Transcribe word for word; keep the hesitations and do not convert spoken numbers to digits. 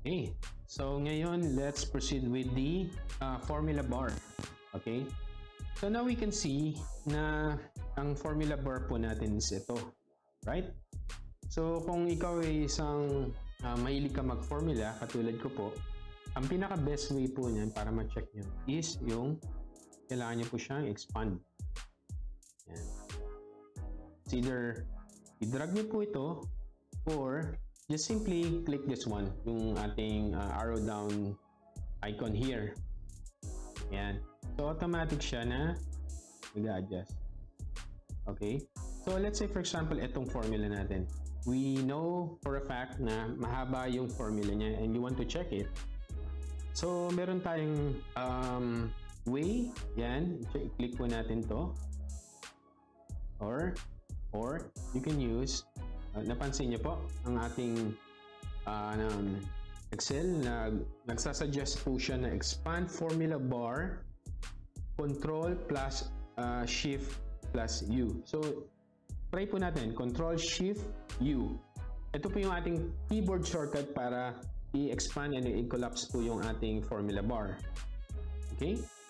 Okay, so ngayon let's proceed with the uh, formula bar. Okay, so now we can see na ang formula bar po natin is ito, right? So kung ikaw ay isang uh, mahilig ka mag-formula katulad ko po, ang pinaka best way po niyan para ma-check nyo is yung kailangan nyo po siyang expand. Yan. It's either i-drag nyo po ito or just simply click this one, yung ating uh, arrow down icon here. Yan. So, automatic siya na mag-adjust. Okay? So, let's say for example, itong formula natin. We know for a fact na mahaba yung formula niya and you want to check it. So, meron tayong um, way. Yan. Click po natin to. Or, or you can use Uh, napansin niyo po ang ating uh, um, Excel na nagsasuggest po siya na expand formula bar control plus uh, shift plus U. So try po natin control shift U. Ito po yung ating keyboard shortcut para i-expand and i-collapse po yung ating formula bar. Okay?